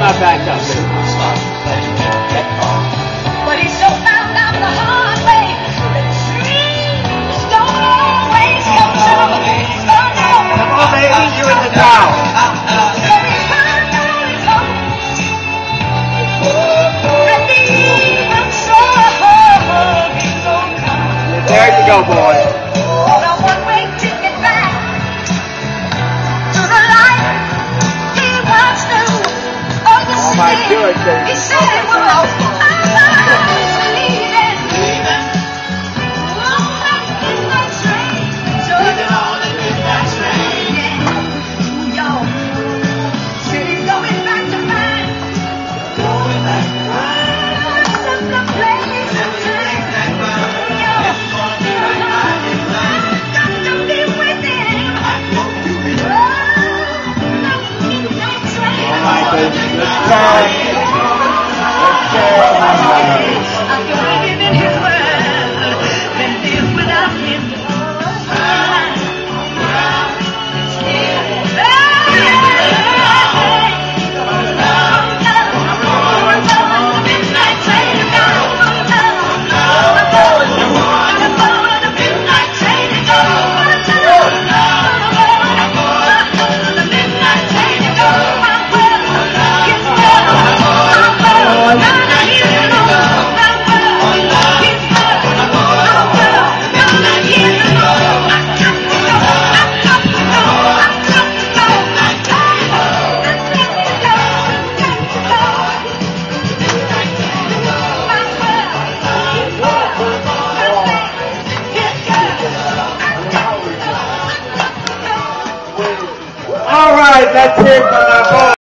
my backup. But he so found out the hard way. Dreams don't always come true. Come on, baby, you in the town. There you go, boy. Oh my goodness. He said it was All right, let's hear from our boy.